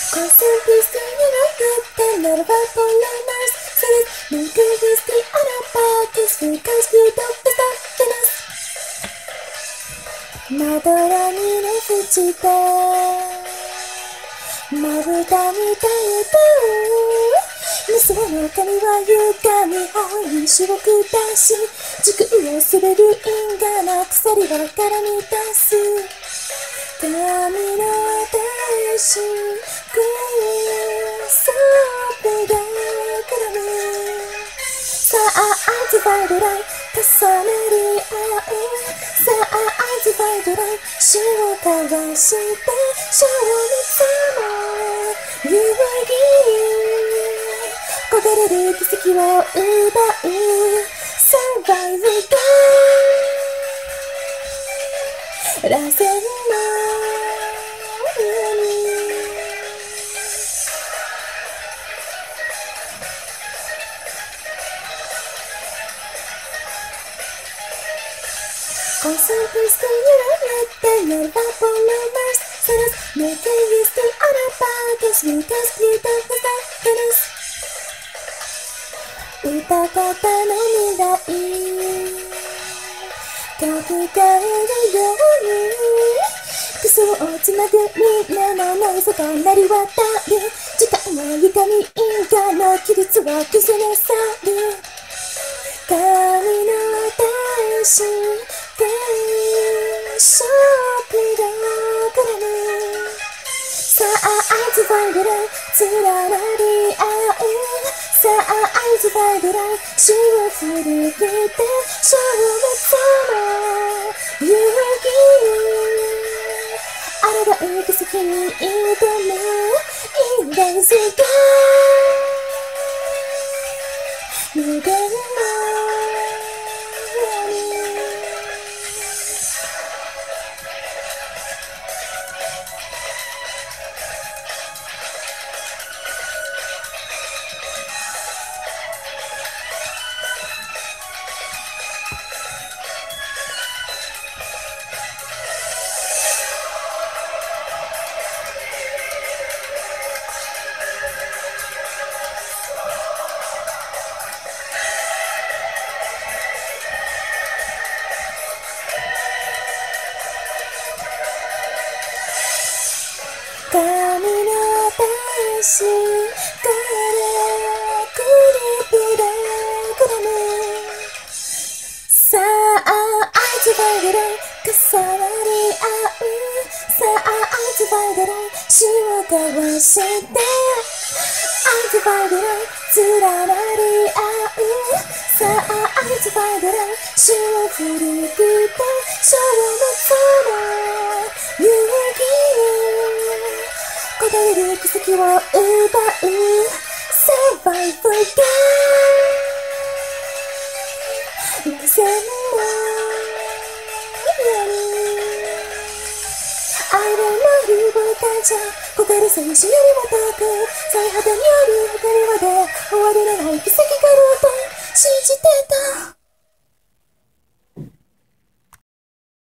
Constantly singing a hook and not about polymers. Says no good is the other part is because you don't stop in us. まどろみの縁でまぶたにたえた娘の髪は床に青い白く出し時空を滑る因果な鎖は絡み出す髪の私クソペが絡むさあアズファイドライ重なり合うさあアズファイドライ死を交わして消滅も揺るぎ焦がれる奇跡を奪うサバイブが螺旋のようにConstantly singing a not about polymers. Says making is the other part is because you don't stop in us. 歌方の未来書き換えるようにクソをつなぐみんなの脳底なり渡る時間は歪み因果の規律は崩れ去る神の私がショップが絡むさあアズファイドライ連なり合うさあアズファイドライ死を振り切って消滅も勇気抗う奇跡に挑むインダイズが無限の神の私からクリップでくらむさあアズファイドライ重なり合うさあアズファイドライ死を交わしてアズファイドライ連なり合うさあアズファイドライ死を振り切って消滅も勇気焦がれる奇跡を奪うサバイブが螺旋のように愛の丸ぼたじゃ焦がる戦士よりも遠く最果てにある光まで終わりのない奇跡があると信じてた